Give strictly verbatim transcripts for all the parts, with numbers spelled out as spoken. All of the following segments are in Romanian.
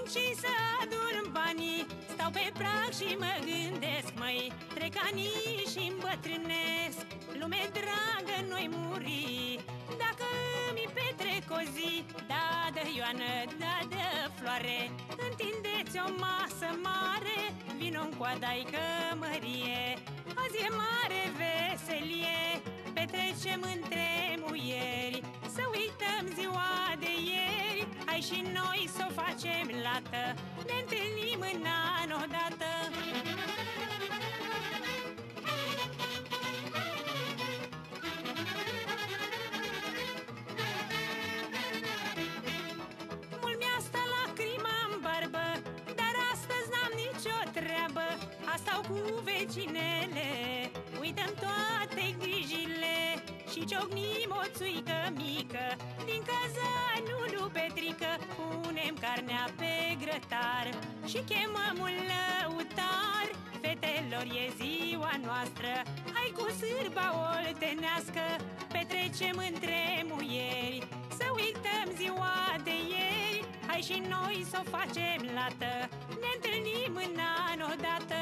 și să adun banii, stau pe prag și mă gândesc, măi, trec anii și îmbătrânesc. Lume dragă, noi muri dacă mi petrec o zi. Da, dă Ioană, da, dă floare, întindeți o masă mare, vino-n coada-i cămărie, azi e mare veselie. Petrecem între muieri, să uităm ziua de ieri. Hai și noi să o facem lată, ne întâlnim în an odată. Mult mi-a stat lacrima-n barbă, dar astăzi n-am nicio treabă. Asta-o cu vecinele, uităm toate grijile și ciocnim o țuică mică din cazanul lui Petrică. Punem carnea pe grătar și chemăm un lăutar. Fetelor, e ziua noastră, hai cu sârba oltenească. Petrecem între muieri, să uităm ziua de ieri. Hai și noi să o facem lată, ne întâlnim în an odată.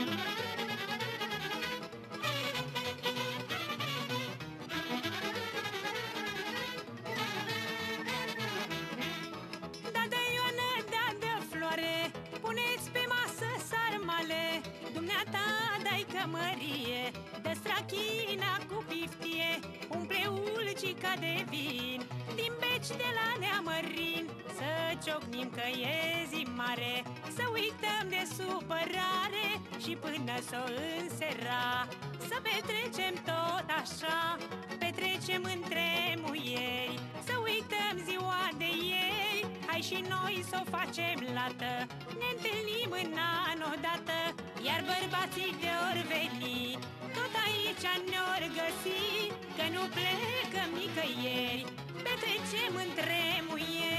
Puneți pe masă sarmale, dumneata dai cămărie, dă strachina cu piftie, umple ulcica de vin din beci de la Neamărin. Să ciocnim că e zi mare, să uităm de supărare și până s-o însera să petrecem tot așa. Petrecem între muieri, să uităm ziua de ieri. Hai și noi să o facem lată, ne întâlnim în an odată. Iar bărbații de-or veni, tot aici ne-or găsi, că nu plecăm nicăieri, petrecem între muieri.